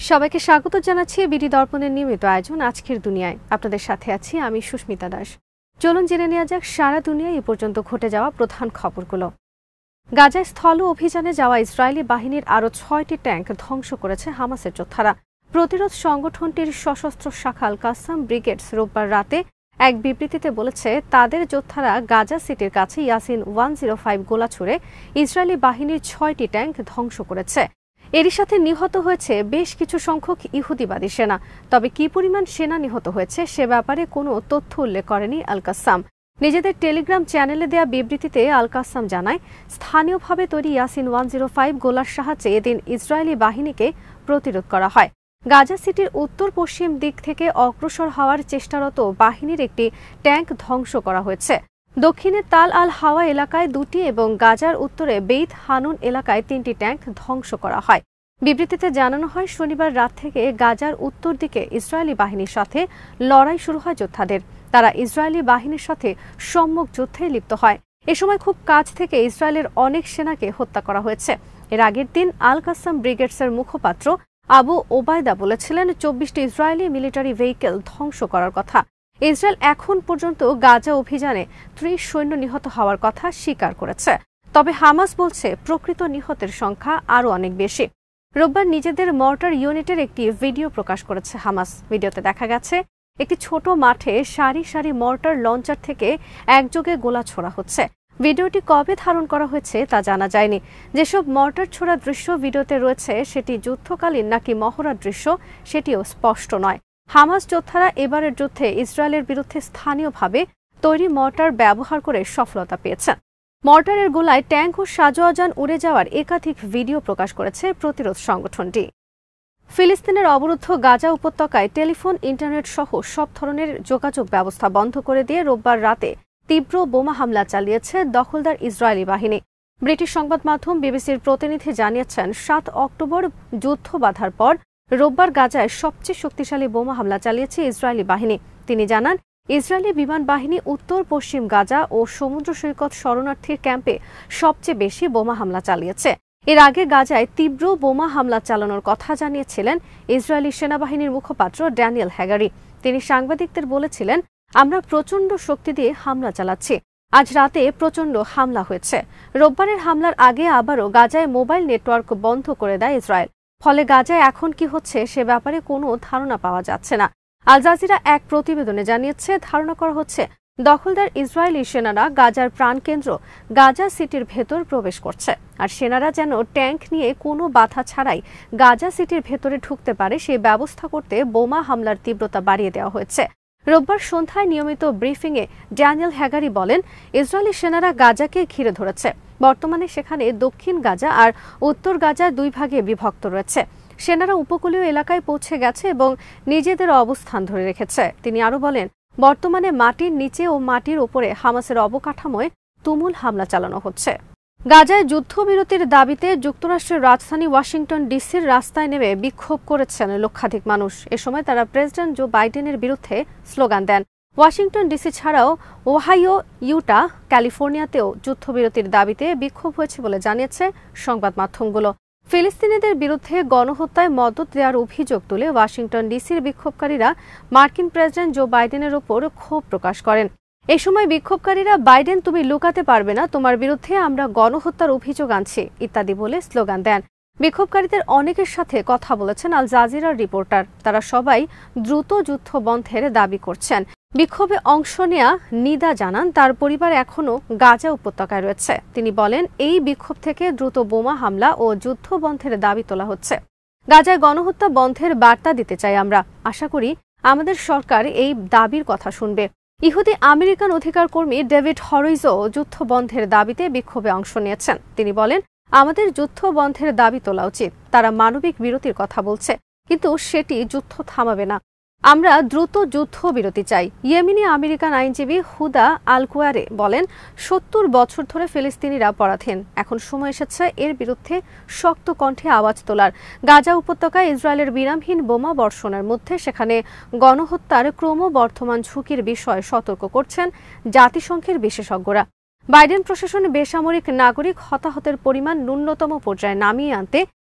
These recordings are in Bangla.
সবাইকে স্বাগত জানাচ্ছি বিডি দর্পণের নিয়মিত আয়োজন আজকের দুনিয়ায়। আপনাদের সাথে আছি আমি সুস্মিতা দাস। চলুন জেনে নেওয়া যাক সারা দুনিয়ায় এ পর্যন্ত ঘটে যাওয়া প্রধান খবরগুলো। গাজায় স্থল অভিযানে যাওয়া ইসরায়েলি বাহিনীর আরও ৬টি ট্যাঙ্ক ধ্বংস করেছে হামাসের যোদ্ধারা। প্রতিরোধ সংগঠনটির সশস্ত্র শাখা আল কাসাম ব্রিগেডস রোববার রাতে এক বিবৃতিতে বলেছে তাদের যোদ্ধারা গাজা সিটির কাছে ইয়াসিন 105 গোলা ছুড়ে ইসরায়েলি বাহিনীর ৬টি ট্যাঙ্ক ধ্বংস করেছে। এরই সাথে নিহত হয়েছে বেশ কিছু সংখ্যক ইহুদিবাদী সেনা। তবে কি পরিমাণ সেনা নিহত হয়েছে সে ব্যাপারে কোনো তথ্য উল্লেখ করেনি আল কাসাম। নিজেদের টেলিগ্রাম চ্যানেলে দেয়া বিবৃতিতে আল কাসাম জানায়, স্থানীয়ভাবে তৈরি ইয়াসিন 105 গোলার সাহায্যে এদিন ইসরায়েলি বাহিনীকে প্রতিরোধ করা হয়। গাজা সিটির উত্তর পশ্চিম দিক থেকে অগ্রসর হওয়ার চেষ্টারত বাহিনীর একটি ট্যাঙ্ক ধ্বংস করা হয়েছে। দক্ষিণে তাল আল হাওয়া এলাকায় 2টি এবং গাজার উত্তরে বেইত হানুন এলাকায় 3টি ট্যাঙ্ক ধ্বংস করা হয়। বিবৃতিতে জানানো হয়, শনিবার রাত থেকে গাজার উত্তর দিকে ইসরায়েলি বাহিনীর সাথে লড়াই শুরু হয় যোদ্ধাদের। তারা ইসরায়েলি বাহিনীর সাথে সম্মুখ যুদ্ধে লিপ্ত হয়। এ সময় খুব কাছ থেকে ইসরায়েলের অনেক সেনাকে হত্যা করা হয়েছে। এর আগের দিন আল কাসাম ব্রিগেডসের মুখপাত্র আবু ওবায়দা বলেছিলেন 24টি ইসরায়েলি মিলিটারি ভেহিকেল ধ্বংস করার কথা। ইসরায়েল এখন পর্যন্ত গাজা অভিযানে 30 সৈন্য নিহত হওয়ার কথা স্বীকার করেছে। তবে হামাস বলছে প্রকৃত নিহতের সংখ্যা আরও অনেক বেশি। রোববার নিজেদের মর্টার ইউনিটের একটি ভিডিও প্রকাশ করেছে হামাস। ভিডিওতে দেখা গেছে একটি ছোট মাঠে সারি সারি মর্টার লঞ্চার থেকে একযোগে গোলা ছোড়া হচ্ছে। ভিডিওটি কবে ধারণ করা হয়েছে তা জানা যায়নি। যেসব মর্টার ছোড়া দৃশ্য ভিডিওতে রয়েছে সেটি যুদ্ধকালীন নাকি মহড়ার দৃশ্য সেটিও স্পষ্ট নয়। হামাস যোদ্ধারা এবারের যুদ্ধে ইসরায়েলের বিরুদ্ধে স্থানীয়ভাবে তৈরি মর্টার ব্যবহার করে সফলতা পেয়েছেন। মর্টারের গোলায় ট্যাঙ্ক ও সাজোয়াজান উড়ে যাওয়ার একাধিক ভিডিও প্রকাশ করেছে প্রতিরোধ সংগঠনটি। ফিলিস্তিনের অবরুদ্ধ গাজা উপত্যকায় টেলিফোন, ইন্টারনেট সহ সব ধরনের যোগাযোগ ব্যবস্থা বন্ধ করে দিয়ে রোববার রাতে তীব্র বোমা হামলা চালিয়েছে দখলদার ইসরায়েলি বাহিনী। ব্রিটিশ সংবাদ মাধ্যম বিবিসির প্রতিনিধি জানিয়েছেন, 7 অক্টোবর যুদ্ধ বাধার পর রোববার গাজায় সবচেয়ে শক্তিশালী বোমা হামলা চালিয়েছে ইসরায়েলি বাহিনী। তিনি জানান, ইসরায়েলি বিমান বাহিনী উত্তর পশ্চিম গাজা ও সমুদ্র সৈকত শরণার্থীর ক্যাম্পে সবচেয়ে বেশি বোমা হামলা চালিয়েছে। এর আগে গাজায় তীব্র বোমা হামলা চালানোর কথা জানিয়েছিলেন ইসরায়েলি সেনাবাহিনীর মুখপাত্র ড্যানিয়েল হ্যাগারি। তিনি সাংবাদিকদের বলেছিলেন, আমরা প্রচণ্ড শক্তি দিয়ে হামলা চালাচ্ছি। আজ রাতে প্রচণ্ড হামলা হয়েছে। রোববারের হামলার আগে আবারও গাজায় মোবাইল নেটওয়ার্ক বন্ধ করে দেয় ইসরায়েল। ফলে গাজায় এখন কি হচ্ছে সে ব্যাপারে কোনো ধারণা পাওয়া যাচ্ছে না। আল জাজিরা এক প্রতিবেদনে জানিয়েছে, ধারণা করা হচ্ছে দখলদার ইসরায়েলি সেনারা গাজার প্রাণকেন্দ্র গাজা সিটির ভেতর প্রবেশ করছে। আর সেনারা যেন ট্যাঙ্ক নিয়ে কোনো বাধা ছাড়াই গাজা সিটির ভেতরে ঢুকতে পারে সেই ব্যবস্থা করতে বোমা হামলার তীব্রতা বাড়িয়ে দেওয়া হয়েছে। রোববার সন্ধ্যায় নিয়মিত ব্রিফিংয়ে ড্যানিয়েল হ্যাগারি বলেন, ইসরায়েলি সেনারা গাজাকে ঘিরে ধরেছে। বর্তমানে সেখানে দক্ষিণ গাজা আর উত্তর গাজা 2 ভাগে বিভক্ত রয়েছে। সেনারা উপকূলীয় এলাকায় পৌঁছে গেছে এবং নিজেদের অবস্থান ধরে রেখেছে। তিনি আরও বলেন, বর্তমানে মাটির নিচে ও মাটির উপরে হামাসের অবকাঠামোয় তুমুল হামলা চালানো হচ্ছে। গাজায় যুদ্ধবিরতির দাবিতে যুক্তরাষ্ট্রের রাজধানী ওয়াশিংটন ডিসির রাস্তায় নেমে বিক্ষোভ করেছেন লক্ষাধিক মানুষ। এ সময় তারা প্রেসিডেন্ট জো বাইডেনের বিরুদ্ধে স্লোগান দেন। ওয়াশিংটন ডিসি ছাড়াও ওহাইও, ইউটা, ক্যালিফোর্নিয়াতেও যুদ্ধবিরতির দাবিতে বিক্ষোভ হয়েছে বলে জানিয়েছে সংবাদ মাধ্যমগুলো। ফিলিস্তিনিদের বিরুদ্ধে গণহত্যায় মদত দেওয়ার অভিযোগ তুলে ওয়াশিংটন ডিসির বিক্ষোভকারীরা মার্কিন প্রেসিডেন্ট জো বাইডেনের ওপর ক্ষোভ প্রকাশ করেন। এ সময় বিক্ষোভকারীরা, বাইডেন তুমি লুকাতে পারবে না, তোমার বিরুদ্ধে আমরা গণহত্যার অভিযোগ আনছি ইত্যাদি বলে স্লোগান দেন। বিক্ষোভকারীদের অনেকের সাথে কথা বলেছেন আল জাজিরার রিপোর্টার। তারা সবাই দ্রুত যুদ্ধ বন্ধের দাবি করছেন। বিক্ষোভে অংশ নেয়া নিদা জানান তার পরিবার এখনও গাজা উপত্যকায় রয়েছে। তিনি বলেন, এই বিক্ষোভ থেকে দ্রুত বোমা হামলা ও যুদ্ধ বন্ধের দাবি তোলা হচ্ছে। গাজায় গণহত্যা বন্ধের বার্তা দিতে চাই আমরা। আশা করি আমাদের সরকার এই দাবির কথা শুনবে। ইহুদি আমেরিকান অধিকার কর্মী ডেভিড হরিজও যুদ্ধ বন্ধের দাবিতে বিক্ষোভে অংশ নিয়েছেন। তিনি বলেন, আমাদের যুদ্ধ বন্ধের দাবি তোলা উচিত। তারা মানবিক বিরতির কথা বলছে, কিন্তু সেটি যুদ্ধ থামাবে না। আমরা দ্রুত যুদ্ধ বিরতি চাই। ইয়েমেনি আমেরিকান আইনজীবী হুদা আল কুয়ারে বলেন, 70 বছর ধরে ফিলিস্তিনিরা পরাধীন। এখন সময় এসেছে এর বিরুদ্ধে শক্ত কণ্ঠে আওয়াজ তোলার। গাজা উপত্যকায় ইসরায়েলের বিরামহীন বোমা বর্ষণের মধ্যে সেখানে গণহত্যার ক্রমবর্ধমান ঝুঁকির বিষয়ে সতর্ক করছেন জাতিসংঘের বিশেষজ্ঞরা। বাইডেন প্রশাসন বেসামরিক নাগরিক হতাহতের পরিমাণ ন্যূনতম পর্যায়ে নামিয়ে আনতে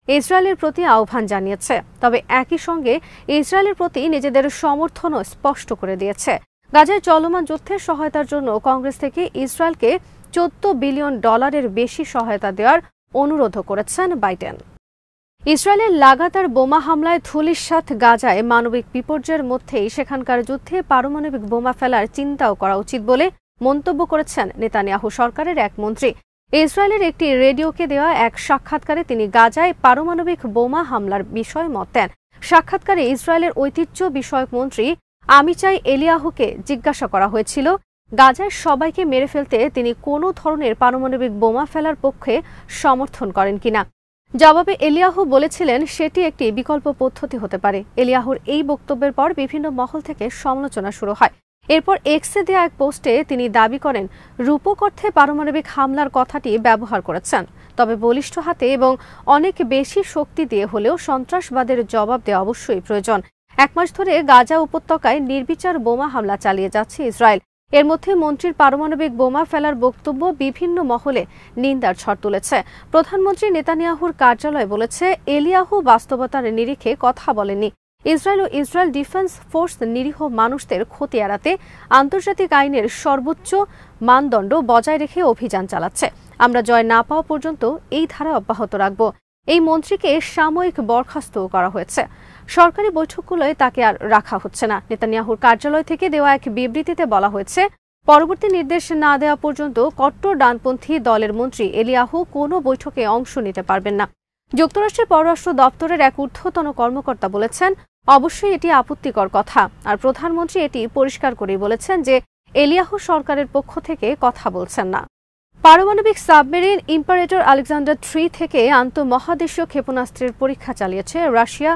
ইসরায়েলের প্রতি আহ্বান জানিয়েছে। তবে একই সঙ্গে ইসরায়েলের প্রতি নিজেদের সমর্থনও স্পষ্ট করে দিয়েছে। গাজায় চলমান যুদ্ধের সহায়তার জন্য কংগ্রেস থেকে ইসরায়েলকে $14 বিলিয়ন বেশি সহায়তা দেওয়ার অনুরোধও করেছেন বাইডেন। ইসরায়েলের লাগাতার বোমা হামলায় ধূলিসাৎ গাজায় মানবিক বিপর্যয়ের মধ্যেই সেখানকার যুদ্ধে পারমাণবিক বোমা ফেলার চিন্তাও করা উচিত বলে মন্তব্য করেছেন নেতানিয়াহু সরকারের এক মন্ত্রী। ইসরায়েলের একটি রেডিওকে দেওয়া এক সাক্ষাৎকারে তিনি গাজায় পারমাণবিক বোমা হামলার বিষয়ে মত দেন। সাক্ষাৎকারে ইসরায়েলের ঐতিহ্য বিষয়ক মন্ত্রী আমিচাই এলিয়াহুকে জিজ্ঞাসা করা হয়েছিল, গাজায় সবাইকে মেরে ফেলতে তিনি কোনো ধরনের পারমাণবিক বোমা ফেলার পক্ষে সমর্থন করেন কিনা। জবাবে এলিয়াহু বলেছিলেন সেটি একটি বিকল্প পদ্ধতি হতে পারে। এলিয়াহুর এই বক্তব্যের পর বিভিন্ন মহল থেকে সমালোচনা শুরু হয়। এরপর এক্সে দেয়া এক পোস্টে তিনি দাবি করেন রূপক অর্থে পারমাণবিক হামলার কথাটি ব্যবহার করেছেন, তবে বলিষ্ঠ হাতে এবং অনেক বেশি শক্তি দিয়ে হলেও সন্ত্রাসবাদের জবাব দেওয়া অবশ্যই প্রয়োজন। 1 মাস ধরে গাজা উপত্যকায় নির্বিচার বোমা হামলা চালিয়ে যাচ্ছে ইসরায়েল। এর মধ্যে মন্ত্রীর পারমাণবিক বোমা ফেলার বক্তব্য বিভিন্ন মহলে নিন্দার ঝড় তুলেছে। প্রধানমন্ত্রী নেতানিয়াহুর কার্যালয় বলেছে এলিয়াহু বাস্তবতার নিরিখে কথা বলেননি। ইসরায়েল ও ইসরায়েল ডিফেন্স ফোর্স নিরীহ মানুষদের ক্ষতি এড়াতে আন্তর্জাতিক আইনের সর্বোচ্চ মানদণ্ড বজায় রেখে অভিযান চালাচ্ছে। আমরা জয় না পাওয়া পর্যন্ত এই ধারা অব্যাহত রাখব। এই মন্ত্রীকে সাময়িক বরখাস্ত করা হয়েছে। সরকারি বৈঠকগুলোয় তাকে আর রাখা হচ্ছে না। নেতানিয়াহুর কার্যালয় থেকে দেওয়া এক বিবৃতিতে বলা হয়েছে, পরবর্তী নির্দেশ না দেওয়া পর্যন্ত কট্টর ডানপন্থী দলের মন্ত্রী এলিয়াহু কোনো বৈঠকে অংশ নিতে পারবেন না। যুক্তরাষ্ট্রের পররাষ্ট্র দপ্তরের এক ঊর্ধ্বতন কর্মকর্তা বলেছেন, অবশ্যই এটি আপত্তিকর কথা। আর প্রধানমন্ত্রী এটি পরিষ্কার করেই বলেছেন যে এলিয়াহু সরকারের পক্ষ থেকে কথা বলছেন না। পারমাণবিক সাবমেরিন ইম্পারেটর আলেকজান্ডার 3 থেকে আন্তঃমহাদেশীয় ক্ষেপণাস্ত্রের পরীক্ষা চালিয়েছে রাশিয়া।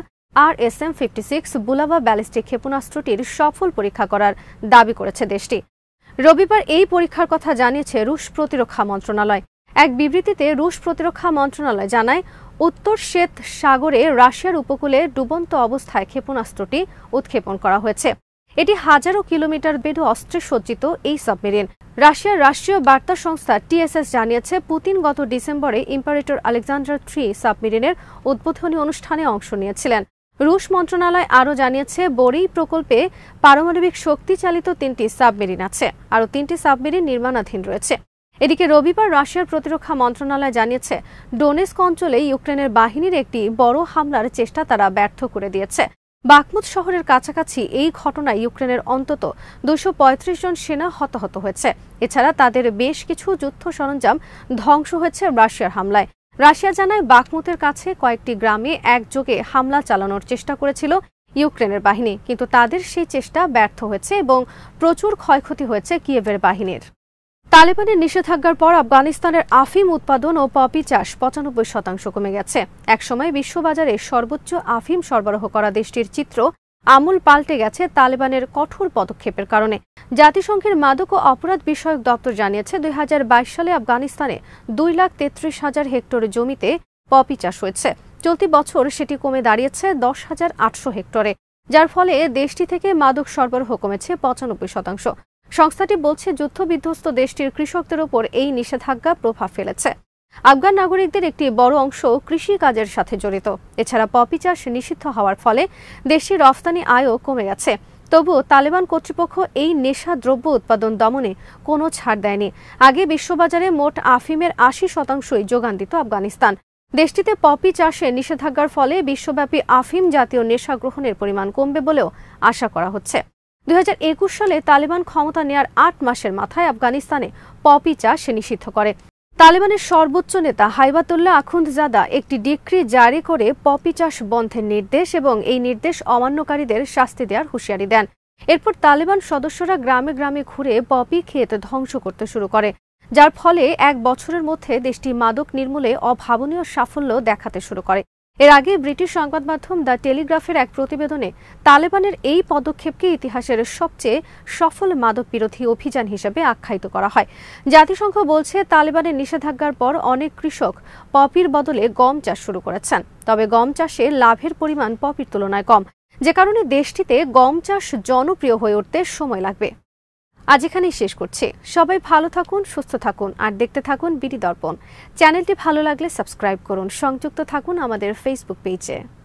SM-56 বুলাভা ব্যালিস্টিক ক্ষেপণাস্ত্রটির সফল পরীক্ষা করার দাবি করেছে দেশটি। রবিবার এই পরীক্ষার কথা জানিয়েছে রুশ প্রতিরক্ষা মন্ত্রণালয়। এক বিবৃতিতে রুশ প্রতিরক্ষা মন্ত্রণালয় জানায়, উত্তর শ্বেত সাগরে রাশিয়ার উপকূলে ডুবন্ত অবস্থায় ক্ষেপণাস্ত্রটি উৎক্ষেপণ করা হয়েছে। এটি হাজারো কিলোমিটার বেধ অস্ত্রে সজ্জিত এই সাবমেরিন। রাশিয়ার রাষ্ট্রীয় বার্তা সংস্থা TSS জানিয়েছে, পুতিন গত ডিসেম্বরে ইম্পারেটর আলেকজান্ডার 3 সাবমেরিনের উদ্বোধনী অনুষ্ঠানে অংশ নিয়েছিলেন। রুশ মন্ত্রণালয় আরও জানিয়েছে, বোরি প্রকল্পে পারমাণবিক শক্তি চালিত 3টি সাবমেরিন আছে। আরও 3টি সাবমেরিন নির্মাণাধীন রয়েছে। এদিকে রবিবার রাশিয়ার প্রতিরক্ষা মন্ত্রণালয় জানিয়েছে, ডোনেস্ক অঞ্চলে ইউক্রেনের বাহিনীর একটি বড় হামলার চেষ্টা তারা ব্যর্থ করে দিয়েছে। বাকমুত শহরের কাছাকাছি এই ঘটনায় ইউক্রেনের অন্তত 235 জন সেনা হতাহত হয়েছে। এছাড়া তাদের বেশ কিছু যুদ্ধ সরঞ্জাম ধ্বংস হয়েছে রাশিয়ার হামলায়। রাশিয়া জানায়, বাকমুতের কাছে কয়েকটি গ্রামে একযোগে হামলা চালানোর চেষ্টা করেছিল ইউক্রেনের বাহিনী, কিন্তু তাদের সেই চেষ্টা ব্যর্থ হয়েছে এবং প্রচুর ক্ষয়ক্ষতি হয়েছে কিয়েভের বাহিনীর। তালেবানের নিষেধাজ্ঞার পর আফগানিস্তানের আফিম উৎপাদন ও পপি চাষ 95% কমে গেছে। একসময় বিশ্ববাজারে সর্বোচ্চ আফিম সরবরাহ করা দেশটির চিত্র আমূল পাল্টে গেছে তালেবানের কঠোর পদক্ষেপের কারণে। জাতিসংঘের মাদক ও অপরাধ বিষয়ক দপ্তর জানিয়েছে, 2022 সালে আফগানিস্তানে 2,33,000 হেক্টর জমিতে পপি চাষ হয়েছে। চলতি বছর সেটি কমে দাঁড়িয়েছে 10,800 হেক্টরে, যার ফলে দেশটি থেকে মাদক সরবরাহ কমেছে 95%। সংস্থাটি বলছে, যুদ্ধবিধ্বস্ত দেশটির কৃষকদের ওপর এই নিষেধাজ্ঞা প্রভাব ফেলেছে। আফগান নাগরিকদের একটি বড় অংশ কৃষি কাজের সাথে জড়িত। এছাড়া পপি চাষ নিষিদ্ধ হওয়ার ফলে দেশটির রফতানি আয়ও কমে গেছে। তবুও তালেবান কর্তৃপক্ষ এই নেশা দ্রব্য উৎপাদন দমনে কোনো ছাড় দেয়নি। আগে বিশ্ববাজারে মোট আফিমের 80% যোগান দিত আফগানিস্তান। দেশটিতে পপি চাষে নিষেধাজ্ঞার ফলে বিশ্বব্যাপী আফিম জাতীয় নেশা গ্রহণের পরিমাণ কমবে বলেও আশা করা হচ্ছে। 2021 সালে তালেবান ক্ষমতা নেয়ার 8 মাসের মাথায় আফগানিস্তানে পপি চাষ নিষিদ্ধ করে। তালেবানের সর্বোচ্চ নেতা হাইবাতুল্লাহ আখুন্দজাদা একটি ডিক্রি জারি করে পপি চাষ বন্ধের নির্দেশ এবং এই নির্দেশ অমান্যকারীদের শাস্তি দেওয়ার হুঁশিয়ারি দেন। এরপর তালেবান সদস্যরা গ্রামে গ্রামে ঘুরে পপি ক্ষেত ধ্বংস করতে শুরু করে, যার ফলে 1 বছরের মধ্যে দেশটি মাদক নির্মূলে অভাবনীয় সাফল্য দেখাতে শুরু করে। এর আগে ব্রিটিশ সংবাদ মাধ্যম দ্য টেলিগ্রাফের এক প্রতিবেদনে তালেবানের এই পদক্ষেপকে ইতিহাসের সবচেয়ে সফল মাদক বিরোধী অভিযান হিসেবে আখ্যায়িত করা হয়। জাতিসংঘ বলছে, তালেবানের নিষেধাজ্ঞার পর অনেক কৃষক পপির বদলে গম চাষ শুরু করেছেন। তবে গম চাষে লাভের পরিমাণ পপির তুলনায় কম, যে কারণে দেশটিতে গম চাষ জনপ্রিয় হয়ে উঠতে সময় লাগবে। আজ এখানেই শেষ করছি। সবাই ভালো থাকুন, সুস্থ থাকুন আর দেখতে থাকুন বিডি দর্পণ। চ্যানেলটি ভালো লাগলে সাবস্ক্রাইব করুন, সংযুক্ত থাকুন আমাদের ফেসবুক পেজে।